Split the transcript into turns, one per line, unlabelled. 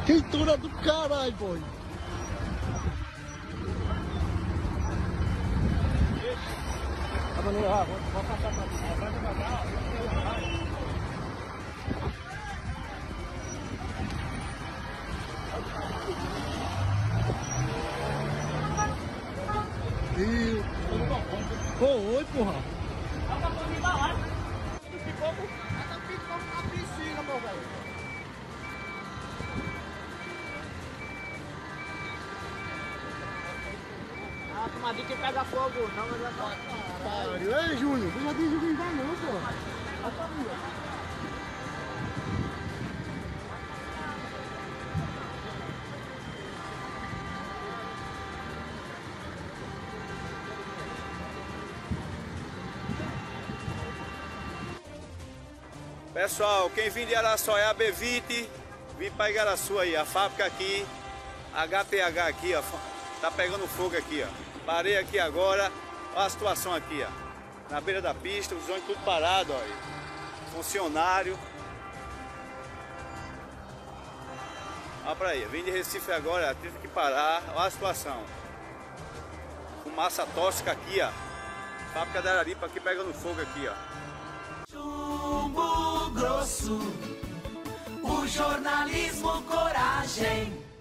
Quentura do caralho, boy. Vamos passar pra cá. Oi, porra.
Tá pra embalar. Pipoco? Tá pipoco na piscina, meu velho. Ah, uma dica que pega fogo, não, mas já tá.
Ei, Júnior, você já disse que não vai não, porra.
Pessoal, quem vem de Igarassu é a B20, vim para Igarassu aí, a fábrica aqui, HTH aqui, ó, tá pegando fogo aqui, ó. Parei aqui agora, olha a situação aqui, ó, na beira da pista, os ônibus tudo parado, ó, funcionário. Olha pra aí, vim de Recife agora, tive que parar, olha a situação. Fumaça tóxica aqui, ó, fábrica da Araripe aqui pegando fogo aqui, ó.
Chumbo grosso, o jornalismo coragem.